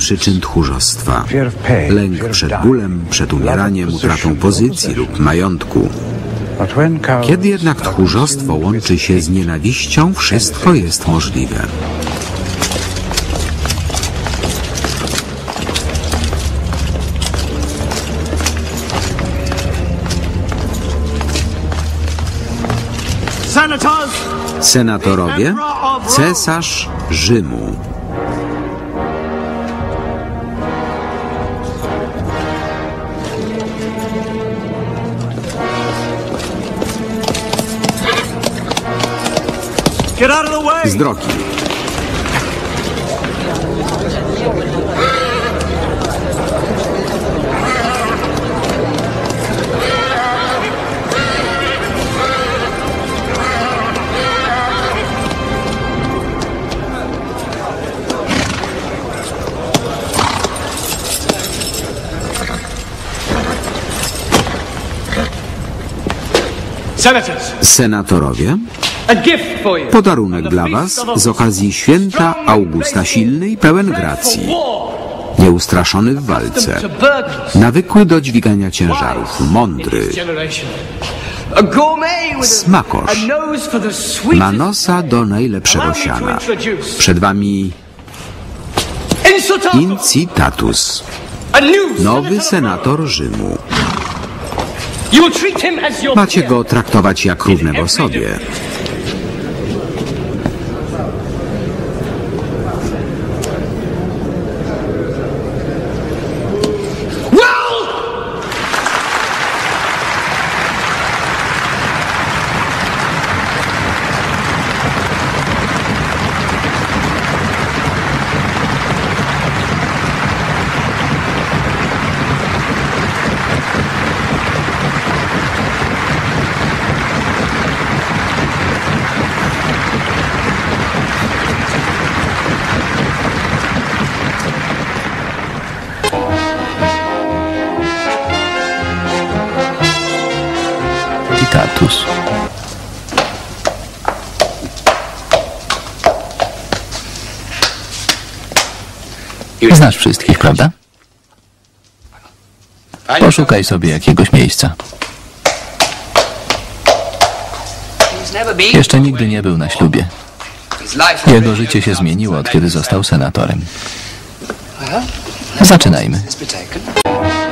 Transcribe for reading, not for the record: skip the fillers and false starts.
przyczyn tchórzostwa. Lęk przed bólem, przed umieraniem, utratą pozycji lub majątku. Kiedy jednak tchórzostwo łączy się z nienawiścią, wszystko jest możliwe. Senatorowie, cesarz Rzymu. Z drogi. Senatorowie, podarunek dla was z okazji święta Augusta Silny i pełen gracji. Nieustraszony w walce, nawykły do dźwigania ciężarów, mądry, smakosz, ma nosa do najlepszego siana. Przed wami Incitatus, nowy senator Rzymu. Macie go traktować jak równego sobie. Incitatus. Znasz wszystkich, prawda? Poszukaj sobie jakiegoś miejsca. Jeszcze nigdy nie był na ślubie. Jego życie się zmieniło, od kiedy został senatorem. Zaczynajmy.